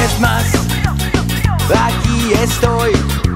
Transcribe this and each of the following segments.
vez más, aquí estoy,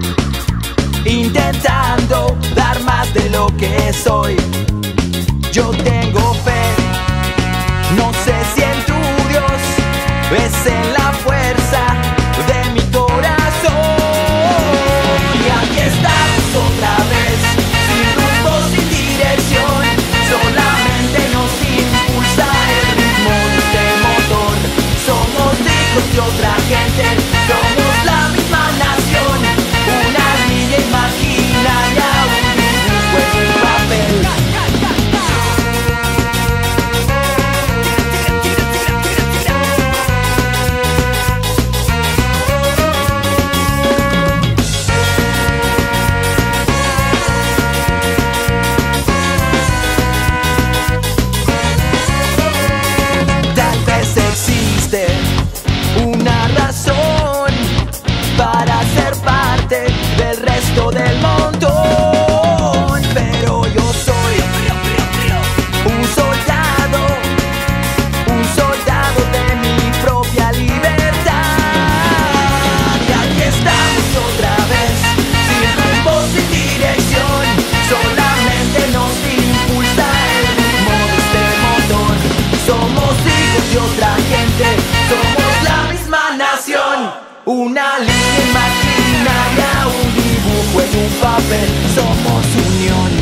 intentando dar más de lo que soy. Yo tengo fe, no sé si en tu Dios, es en la fuerza de mi corazón. Y aquí estamos otra vez, sin rumbo, sin dirección, solamente nos impulsa el ritmo de este motor. Somos hijos de otra gente, somos la misma nación, una niña imaginaria, un dibujo en un papel. Tal vez existe una razón para ser parte del resto del montón, pero yo soy un soldado de mi propia libertad. Y aquí estamos otra vez, sin rumbo, sin dirección, solamente nos impulsa el ritmo de este motor. Somos hijos de otra gente, somos la misma nación, una línea imaginaria, un dibujo en un papel. Somos unión.